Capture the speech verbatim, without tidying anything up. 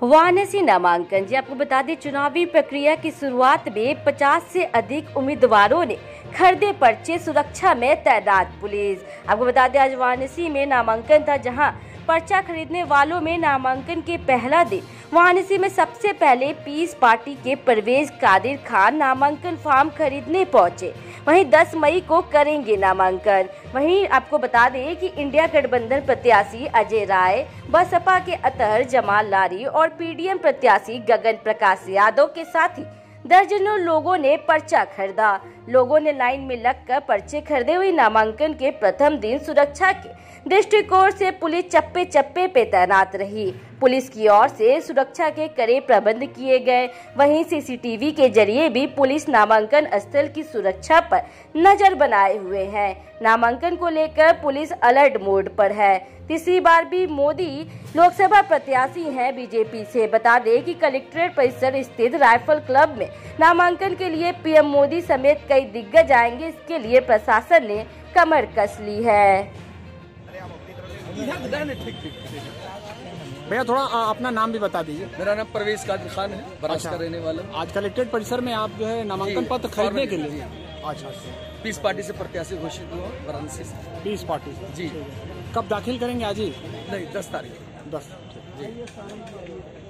वाराणसी नामांकन। जी आपको बता दें, चुनावी प्रक्रिया की शुरुआत में पचास से अधिक उम्मीदवारों ने खरीदे पर्चे, सुरक्षा में तैनात पुलिस। आपको बता दें, आज वाराणसी में नामांकन था, जहां पर्चा खरीदने वालों में नामांकन के पहला दिन वाराणसी में सबसे पहले पीस पार्टी के परवेज कादिर खान नामांकन फॉर्म खरीदने पहुंचे। वहीं दस मई को करेंगे नामांकन। वहीं आपको बता दें कि इंडिया गठबंधन प्रत्याशी अजय राय, बसपा के अतहर जमाल लारी और पीडीएम प्रत्याशी गगन प्रकाश यादव के साथ ही दर्जनों लोगों ने पर्चा खरीदा। लोगों ने लाइन में लगकर पर्चे खरीदे हुए। नामांकन के प्रथम दिन सुरक्षा के दृष्टिकोण से पुलिस चप्पे चप्पे पे तैनात रही। पुलिस की ओर से सुरक्षा के कड़े प्रबंध किए गए। वहीं सीसीटीवी के जरिए भी पुलिस नामांकन स्थल की सुरक्षा पर नजर बनाए हुए है। नामांकन को लेकर पुलिस अलर्ट मोड पर है। तीसरी बार भी मोदी लोकसभा प्रत्याशी हैं बीजेपी से। बता दें कि कलेक्ट्रेट परिसर स्थित राइफल क्लब में नामांकन के लिए पीएम मोदी समेत कई दिग्गज आएंगे। इसके लिए प्रशासन ने कमर कस ली है। भैया थोड़ा आ, अपना नाम भी बता दीजिए। मेरा नाम परवेज कादिर खान है, बराज का रहने वाला। आज कलेक्ट्रेट परिसर में आप जो है नामांकन पत्र खरीदने के लिए? अच्छा, पीस पार्टी से प्रत्याशी घोषित हुआ वाराणसी से। पीस पार्टी से जी। कब दाखिल करेंगे? आज ही? नहीं, दस तारीख। दस जी।